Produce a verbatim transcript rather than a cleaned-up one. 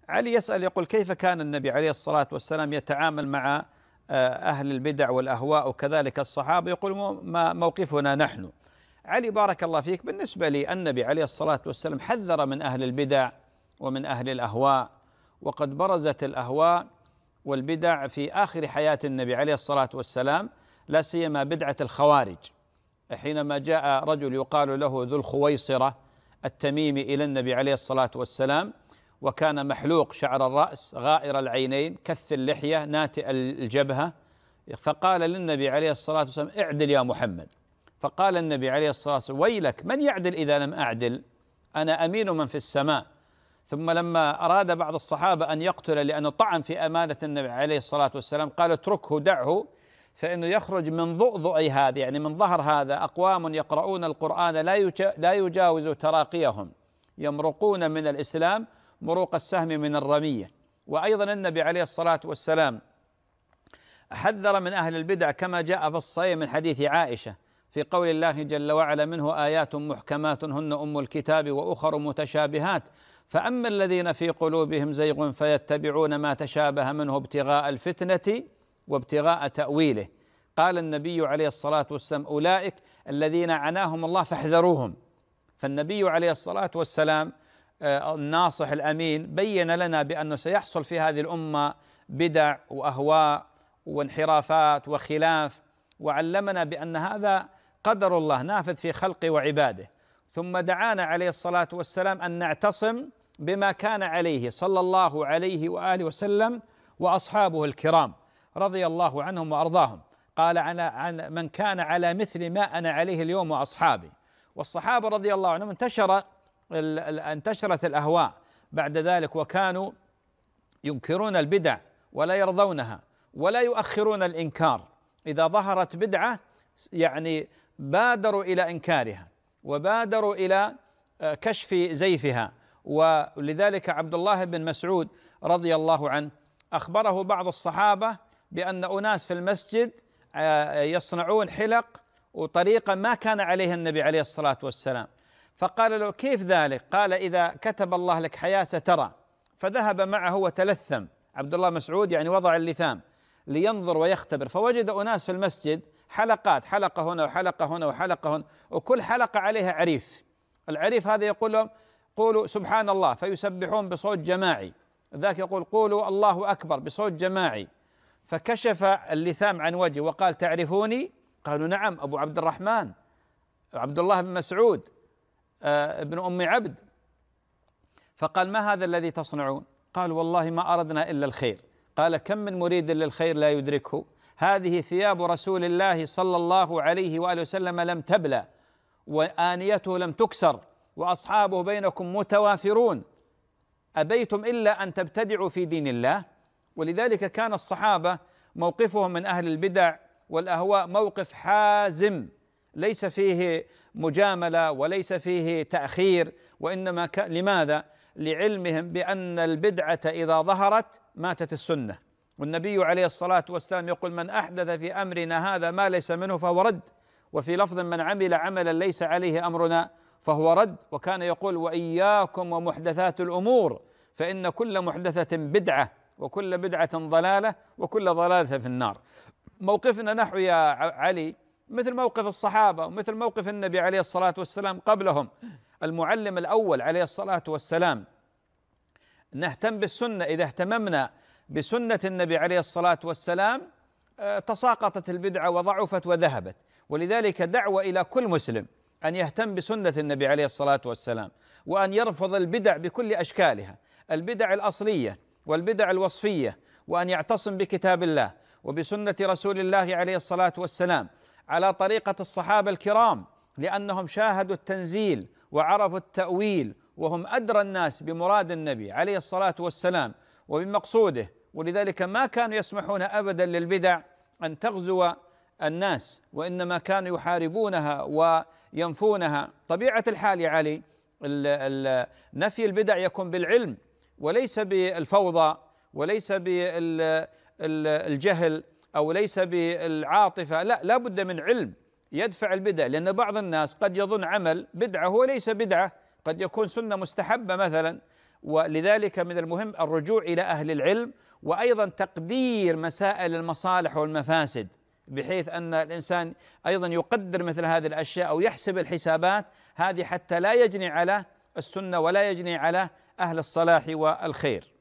علي يسأل يقول: كيف كان النبي عليه الصلاة والسلام يتعامل مع أهل البدع والأهواء وكذلك الصحابة؟ يقول: ما موقفنا نحن؟ علي بارك الله فيك، بالنسبة لي النبي عليه الصلاة والسلام حذر من أهل البدع ومن أهل الأهواء، وقد برزت الأهواء والبدع في آخر حياة النبي عليه الصلاة والسلام، لا سيما بدعة الخوارج، حينما جاء رجل يقال له ذو الخويصرة التميمي إلى النبي عليه الصلاة والسلام، وكان محلوق شعر الرأس، غائر العينين، كث اللحية، ناتئ الجبهة، فقال للنبي عليه الصلاة والسلام: اعدل يا محمد. فقال النبي عليه الصلاة والسلام: ويلك، من يعدل إذا لم أعدل؟ أنا أمين من في السماء. ثم لما أراد بعض الصحابة أن يقتل لأنه طعن في أمانة النبي عليه الصلاة والسلام، قال: اتركه، دعه، فإنه يخرج من ضؤضؤي هذا، يعني من ظهر هذا، أقوام يقرؤون القرآن لا يجاوز تراقيهم، يمرقون من الإسلام مروق السهم من الرمية. وأيضا النبي عليه الصلاة والسلام حذر من أهل البدع كما جاء في الصحيح من حديث عائشة في قول الله جل وعلا: منه آيات محكمات هن أم الكتاب وأخر متشابهات فأما الذين في قلوبهم زيغ فيتبعون ما تشابه منه ابتغاء الفتنة وابتغاء تأويله. قال النبي عليه الصلاة والسلام: أولئك الذين عناهم الله فاحذروهم. فالنبي عليه الصلاة والسلام الناصح الأمين بين لنا بأنه سيحصل في هذه الأمة بدع وأهواء وانحرافات وخلاف، وعلمنا بأن هذا قدر الله نافذ في خلقه وعباده. ثم دعانا عليه الصلاة والسلام أن نعتصم بما كان عليه صلى الله عليه وآله وسلم وأصحابه الكرام رضي الله عنهم وأرضاهم. قال: عن من كان على مثل ما أنا عليه اليوم وأصحابي. والصحابة رضي الله عنهم انتشر انتشرت الأهواء بعد ذلك، وكانوا ينكرون البدع ولا يرضونها ولا يؤخرون الإنكار. إذا ظهرت بدعة يعني بادروا إلى إنكارها وبادروا إلى كشف زيفها. ولذلك عبد الله بن مسعود رضي الله عنه أخبره بعض الصحابة بأن أناس في المسجد يصنعون حلق وطريقة ما كان عليها النبي عليه الصلاة والسلام، فقال له: كيف ذلك؟ قال: إذا كتب الله لك حياة سترى. فذهب معه وتلثم عبد الله مسعود، يعني وضع اللثام لينظر ويختبر، فوجد أناس في المسجد حلقات، حلقة هنا وحلقة هنا وحلقة هنا، وكل حلقة عليها عريف. العريف هذا يقول لهم: قولوا سبحان الله، فيسبحون بصوت جماعي، ذاك يقول: قولوا الله أكبر بصوت جماعي. فكشف اللثام عن وجهه وقال: تعرفوني؟ قالوا: نعم، أبو عبد الرحمن عبد الله بن مسعود ابن أم عبد. فقال: ما هذا الذي تصنعون؟ قال: والله ما أردنا إلا الخير. قال: كم من مريد للخير لا يدركه؟ هذه ثياب رسول الله صلى الله عليه وآله وسلم لم تبلى، وآنيته لم تكسر، وأصحابه بينكم متوافرون، أبيتم إلا أن تبتدعوا في دين الله. ولذلك كان الصحابة موقفهم من أهل البدع والأهواء موقف حازم، ليس فيه مجاملة وليس فيه تأخير، وإنما كان لماذا؟ لعلمهم بأن البدعة إذا ظهرت ماتت السنة. والنبي عليه الصلاة والسلام يقول: من أحدث في أمرنا هذا ما ليس منه فهو رد. وفي لفظ: من عمل عملا ليس عليه أمرنا فهو رد. وكان يقول: وإياكم ومحدثات الأمور فإن كل محدثة بدعة وكل بدعة ضلالة وكل ضلالة في النار. موقفنا نحن يا علي مثل موقف الصحابة ومثل موقف النبي عليه الصلاة والسلام قبلهم، المعلم الأول عليه الصلاة والسلام. نهتم بالسنة، إذا اهتممنا بسنة النبي عليه الصلاة والسلام تساقطت البدعة وضعفت وذهبت. ولذلك دعوة إلى كل مسلم أن يهتم بسنة النبي عليه الصلاة والسلام، وأن يرفض البدع بكل أشكالها، البدع الأصلية والبدع الوصفية، وأن يعتصم بكتاب الله وبسنة رسول الله عليه الصلاة والسلام على طريقة الصحابة الكرام، لأنهم شاهدوا التنزيل وعرفوا التأويل، وهم أدرى الناس بمراد النبي عليه الصلاة والسلام وبمقصوده. ولذلك ما كانوا يسمحون أبدا للبدع أن تغزو الناس، وإنما كانوا يحاربونها وينفونها. طبيعة الحال يا علي، نفي البدع يكون بالعلم وليس بالفوضى وليس بالجهل أو ليس بالعاطفة، لا، لا بد من علم يدفع البدع. لأن بعض الناس قد يظن عمل بدعة هو ليس بدعة، قد يكون سنة مستحبة مثلا، ولذلك من المهم الرجوع إلى أهل العلم، وأيضا تقدير مسائل المصالح والمفاسد، بحيث أن الإنسان أيضا يقدر مثل هذه الأشياء أو يحسب الحسابات هذه حتى لا يجني على السنة ولا يجني على أهل الصلاح والخير.